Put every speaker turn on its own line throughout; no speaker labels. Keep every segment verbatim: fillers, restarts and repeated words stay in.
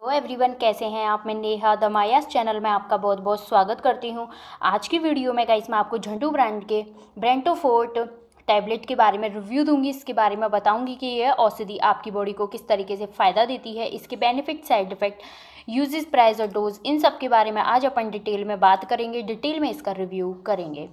Hello everyone, कैसे हैं आप। मैं नेहा द मायास चैनल में आपका बहुत बहुत स्वागत करती हूं। आज की वीडियो में गाइस मैं आपको झंडू ब्रांड के ब्रेंटोफोर्ट टैबलेट के बारे में रिव्यू दूंगी। इसके बारे में बताऊंगी कि यह औषधि आपकी बॉडी को किस तरीके से फ़ायदा देती है, इसके benefit, side effect, uses, price और डोज, इन सब के बारे में आज अपन डिटेल में बात करेंगे, डिटेल में इसका रिव्यू करेंगे।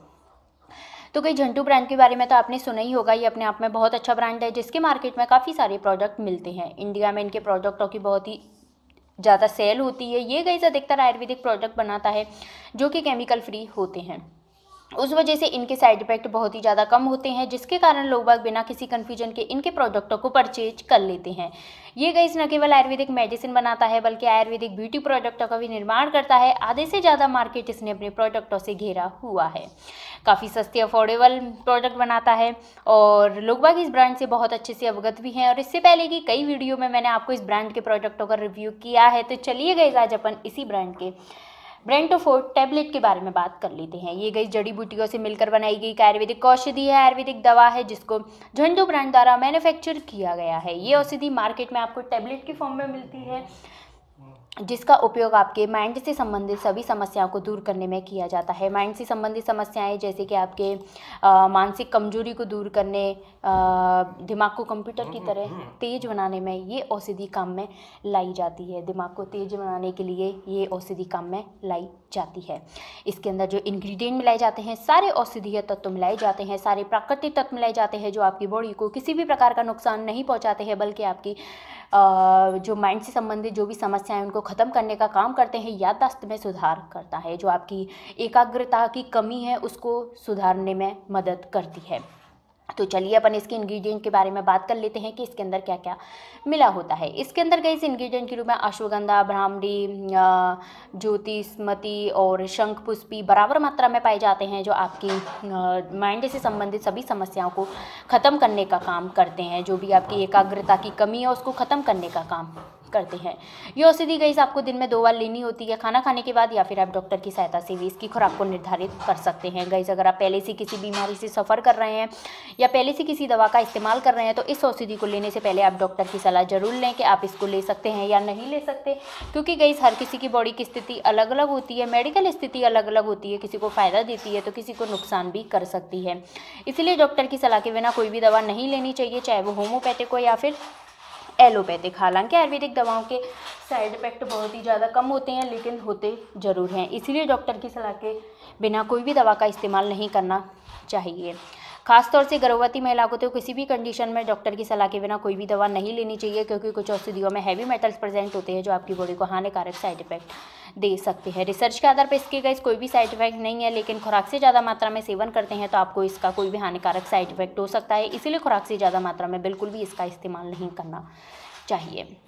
तो कई झंडू ब्रांड के बारे में तो आपने सुना ही होगा। ये अपने आप में बहुत अच्छा ब्रांड है जिसके मार्केट में काफ़ी सारे प्रोडक्ट मिलते हैं। इंडिया में इनके प्रोडक्टों की बहुत ही ज़्यादा सेल होती है। ये गाइस अधिकतर आयुर्वेदिक प्रोडक्ट बनाता है जो कि केमिकल फ्री होते हैं। उस वजह से इनके साइड इफ़ेक्ट बहुत ही ज़्यादा कम होते हैं, जिसके कारण लोग बाग बिना किसी कन्फ्यूजन के इनके प्रोडक्टों को परचेज कर लेते हैं। ये गाइस न केवल आयुर्वेदिक मेडिसिन बनाता है बल्कि आयुर्वेदिक ब्यूटी प्रोडक्टों का भी निर्माण करता है। आधे से ज़्यादा मार्केट इसने अपने प्रोडक्टों से घेरा हुआ है। काफ़ी सस्ते अफोर्डेबल प्रोडक्ट बनाता है और लोग बाग इस ब्रांड से बहुत अच्छे से अवगत भी हैं। और इससे पहले की कई वीडियो में मैंने आपको इस ब्रांड के प्रोडक्टों का रिव्यू किया है। तो चलिए गाइस आज अपन इसी ब्रांड के ब्रेंटोफोर्ट टैबलेट के बारे में बात कर लेते हैं। ये गई जड़ी बूटियों से मिलकर बनाई गई एक आयुर्वेदिक औषधि है, आयुर्वेदिक दवा है जिसको झंडू ब्रांड द्वारा मैन्युफैक्चर किया गया है। ये औषधि मार्केट में आपको टैबलेट की फॉर्म में मिलती है, जिसका उपयोग आपके माइंड से संबंधित सभी समस्याओं को दूर करने में किया जाता है। माइंड से संबंधित समस्याएं जैसे कि आपके आ, मानसिक कमजोरी को दूर करने, आ, दिमाग को कंप्यूटर की तरह तेज बनाने में ये औषधि काम में लाई जाती है। दिमाग को तेज बनाने के लिए ये औषधि काम में लाई जाती है। इसके अंदर जो इंग्रेडिएंट मिलाए जाते हैं, सारे औषधीय तत्व मिलाए जाते हैं, सारे प्राकृतिक तत्व मिलाए जाते हैं जो आपकी बॉडी को किसी भी प्रकार का नुकसान नहीं पहुंचाते हैं, बल्कि आपकी जो माइंड से संबंधित जो भी समस्याएं उनको ख़त्म करने का काम करते हैं। याददाश्त में सुधार करता है, जो आपकी एकाग्रता की कमी है उसको सुधारने में मदद करती है। तो चलिए अपन इसके इंग्रेडिएंट के बारे में बात कर लेते हैं कि इसके अंदर क्या क्या मिला होता है। इसके अंदर कई इंग्रेडिएंट के रूप में अश्वगंधा, भ्रामरी, ज्योतिष्मती और शंख पुष्पी बराबर मात्रा में पाए जाते हैं, जो आपकी माइंड से संबंधित सभी समस्याओं को ख़त्म करने का काम करते हैं। जो भी आपकी एकाग्रता की कमी है उसको ख़त्म करने का काम करते हैं। ये औषधि गाइस आपको दिन में दो बार लेनी होती है, खाना खाने के बाद या फिर आप डॉक्टर की सहायता से भी इसकी खुराक को निर्धारित कर सकते हैं। गाइस अगर आप पहले से किसी बीमारी से सफ़र कर रहे हैं या पहले से किसी दवा का इस्तेमाल कर रहे हैं तो इस औषधि को लेने से पहले आप डॉक्टर की सलाह जरूर लें कि आप इसको ले सकते हैं या नहीं ले सकते, क्योंकि गाइस हर किसी की बॉडी की स्थिति अलग अलग होती है, मेडिकल स्थिति अलग अलग होती है। किसी को फ़ायदा देती है तो किसी को नुकसान भी कर सकती है। इसलिए डॉक्टर की सलाह के बिना कोई भी दवा नहीं लेनी चाहिए, चाहे वो होम्योपैथिक हो या फिर एलोपैथिक। हालांकि आयुर्वेदिक दवाओं के साइड इफ़ेक्ट बहुत ही ज़्यादा कम होते हैं, लेकिन होते ज़रूर हैं। इसलिए डॉक्टर की सलाह के बिना कोई भी दवा का इस्तेमाल नहीं करना चाहिए। खासतौर से गर्भवती महिला को तो किसी भी कंडीशन में डॉक्टर की सलाह के बिना कोई भी दवा नहीं लेनी चाहिए, क्योंकि कुछ औषधियों में हैवी मेटल्स प्रेजेंट होते हैं जो आपकी बॉडी को हानिकारक साइड इफेक्ट दे सकते हैं। रिसर्च के आधार पर इसके गाइस कोई भी साइड इफेक्ट नहीं है, लेकिन खुराक से ज़्यादा मात्रा में सेवन करते हैं तो आपको इसका कोई भी हानिकारक साइड इफेक्ट हो सकता है। इसीलिए खुराक से ज़्यादा मात्रा में बिल्कुल भी इसका इस्तेमाल नहीं करना चाहिए।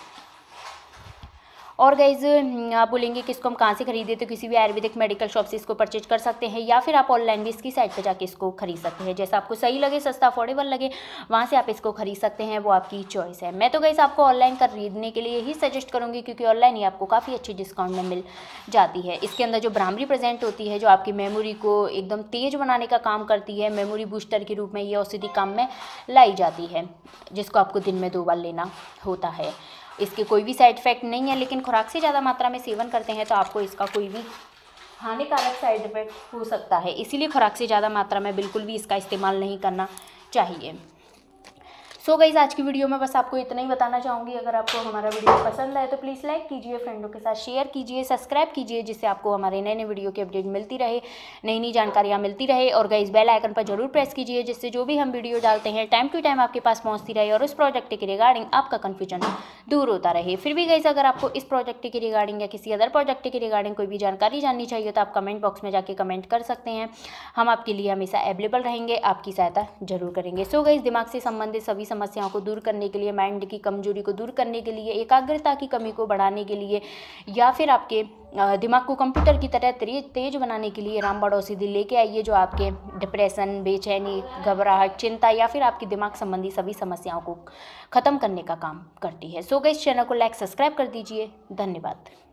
और गाइज आप बोलेंगे कि इसको हम कहाँ से खरीदे, तो किसी भी आयुर्वेदिक मेडिकल शॉप से इसको परचेज कर सकते हैं या फिर आप ऑनलाइन भी इसकी साइट पर जाके इसको खरीद सकते हैं। जैसा आपको सही लगे, सस्ता अफोर्डेबल लगे, वहाँ से आप इसको खरीद सकते हैं, वो आपकी चॉइस है। मैं तो गाइज आपको ऑनलाइन खरीदने के लिए ही सजेस्ट करूँगी, क्योंकि ऑनलाइन ही आपको काफ़ी अच्छी डिस्काउंट में मिल जाती है। इसके अंदर जो भ्रामरी प्रेजेंट होती है जो आपकी मेमोरी को एकदम तेज बनाने का काम करती है, मेमोरी बूस्टर के रूप में ये औषधि काम में लाई जाती है, जिसको आपको दिन में दो बार लेना होता है। इसके कोई भी साइड इफेक्ट नहीं है, लेकिन खुराक से ज़्यादा मात्रा में सेवन करते हैं तो आपको इसका कोई भी हानिकारक साइड इफेक्ट हो सकता है। इसीलिए खुराक से ज़्यादा मात्रा में बिल्कुल भी इसका इस्तेमाल नहीं करना चाहिए। सो so गाइज आज की वीडियो में बस आपको इतना ही बताना चाहूँगी। अगर आपको हमारा वीडियो पसंद आए तो प्लीज़ लाइक कीजिए, फ्रेंडों के साथ शेयर कीजिए, सब्सक्राइब कीजिए, जिससे आपको हमारे नए नए वीडियो की अपडेट मिलती रहे, नई नई जानकारियाँ मिलती रहे। और गाइज बेल आइकन पर जरूर प्रेस कीजिए, जिससे जो भी हम वीडियो डालते हैं टाइम टू टाइम आपके पास पहुँचती रहे और उस प्रोजेक्ट के रिगार्डिंग आपका कन्फ्यूजन दूर होता रहे। फिर भी गाइज अगर आपको इस प्रोजेक्ट के रिगार्डिंग या किसी अदर प्रोजेक्ट के रिगार्डिंग कोई भी जानकारी जाननी चाहिए तो आप कमेंट बॉक्स में जाके कमेंट कर सकते हैं। हम आपके लिए हमेशा अवेलेबल रहेंगे, आपकी सहायता जरूर करेंगे। सो गाइज दिमाग से संबंधित सभी समस्याओं को दूर करने के लिए, माइंड की कमजोरी को दूर करने के लिए, एकाग्रता की कमी को बढ़ाने के लिए या फिर आपके दिमाग को कंप्यूटर की तरह तेज बनाने के लिए रामबाण औषधि लेके आइए, जो आपके डिप्रेशन, बेचैनी, घबराहट, चिंता या फिर आपके दिमाग संबंधी सभी समस्याओं को खत्म करने का काम करती है। सो गाइस चैनल को लाइक सब्सक्राइब कर दीजिए। धन्यवाद।